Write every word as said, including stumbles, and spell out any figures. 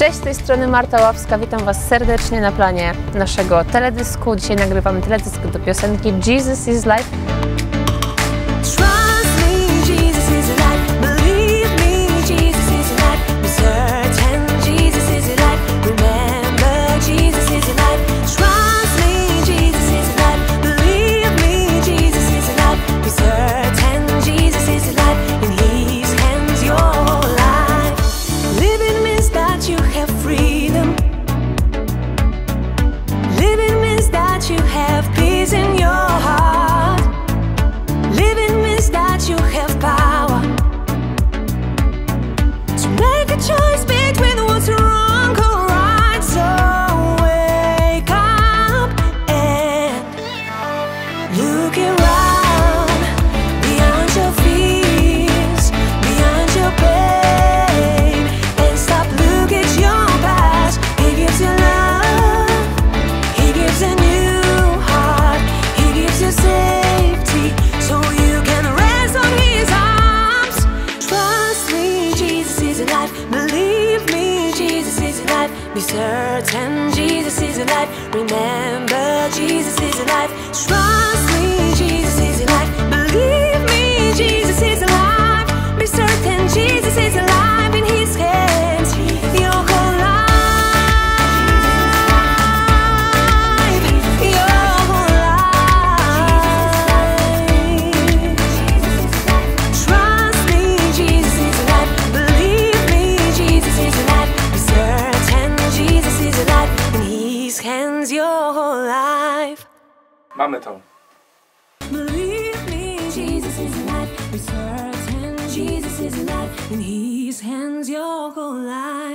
Cześć, z tej strony Marta Ławska, witam Was serdecznie na planie naszego teledysku. Dzisiaj nagrywamy teledysk do piosenki Jesus is Life. Be certain Jesus is alive. Remember, Jesus is alive. Trust me, Jesus is alive. Believe me, Jesus is alive. Be certain Jesus is alive. In His hands, your whole life, your whole life. Trust me, Jesus is alive. Believe me, Jesus is alive. Be certain Jesus is alive. In His hands, your whole life. Mamy to. Believe me, Jesus is alive. Be certain Jesus is alive. In His hands, your whole life.